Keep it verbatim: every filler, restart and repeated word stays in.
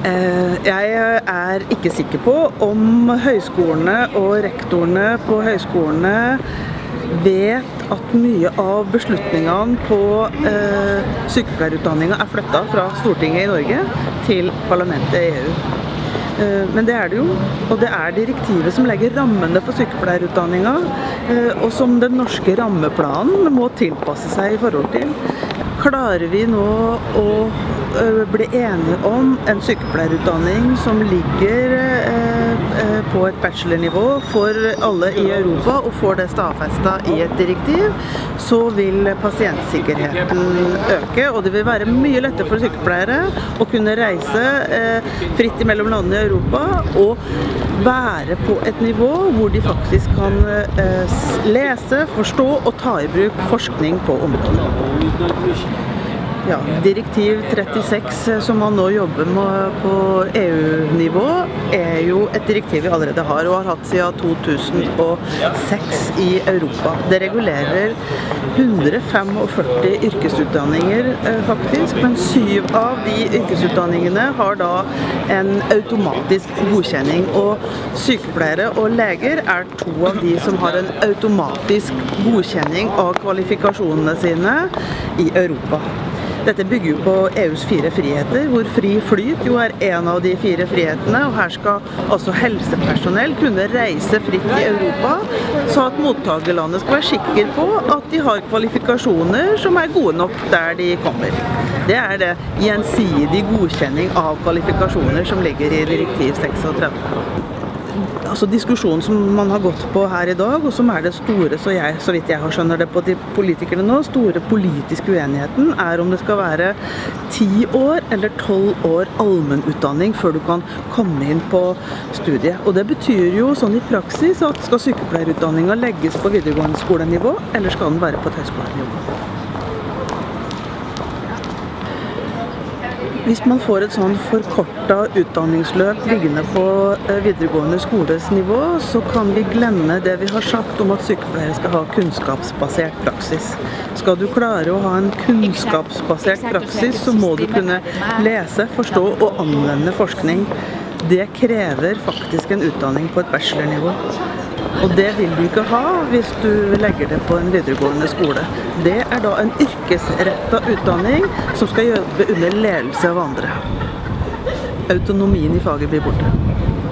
Jeg er ikke sikker på om høyskolene og rektorene på høyskolene vet at mye av beslutningene på eh, sykepleierutdanningen er flyttet fra Stortinget i Norge til parlamentet i E U. Eh, men det er det jo, og det er direktivet som legger rammene for sykepleierutdanningen, eh, og som den norske rammeplanen må tilpasse seg i forhold til. Klarer vi nå å bli enige om en sykepleierutdanning som ligger eh, på et bachelornivå for alle i Europa og får det stadfestet i et direktiv, så vil pasientsikkerheten øke, og det vil være mye lettere for sykepleiere å kunne reise eh, fritt mellom landene i Europa og være på et nivå hvor de faktisk kan eh, lese, forstå og ta i bruk forskning på området. Ja, direktiv trettiseks som man nå jobber med på E U-nivå er jo et direktiv vi allerede har og har hatt siden to tusen og seks i Europa. Det regulerer ett hundre førtifem yrkesutdanninger faktisk, men syv av de yrkesutdanningene har da en automatisk godkjenning, og sykepleiere og leger er to av de som har en automatisk godkjenning av kvalifikasjonene sine i Europa. Dette bygger jo på E U's fire friheter, hvor fri flyt jo er en av de fire frihetene, og her skal altså helsepersonell kunne reise fritt i Europa, så at mottakerlandet skal være sikker på at de har kvalifikasjoner som er gode nok der de kommer. Det er det gjensidig godkjenning av kvalifikasjoner som ligger i direktiv tretiseks. Altså diskusjonen som man har gått på her i dag, og som er det store, så, jeg, så vidt jeg har skjønner det på de politikerne nå, store politiske uenigheten er om det skal være ti år eller tolv år allmennutdanning før du kan komme inn på studiet. Og det betyr jo sånn i praksis at skal sykepleierutdanningen legges på videregående skolenivå, eller skal den være på et høyskolenivå? Hvis man får et sånn forkortet utdanningsløp liggende på videregående skoles nivå, så kan vi glemme det vi har sagt om at sykepleiere skal ha kunnskapsbasert praksis. Skal du klare å ha en kunnskapsbasert praksis, så må du kunne lese, forstå og anvende forskning. Det krever faktisk en utdanning på et bachelornivå. Og det vil du ikke ha hvis du legger det på en videregående skole. Det er da en yrkesrettet utdanning som skal jobbe under ledelse av andre. Autonomien i faget blir borte.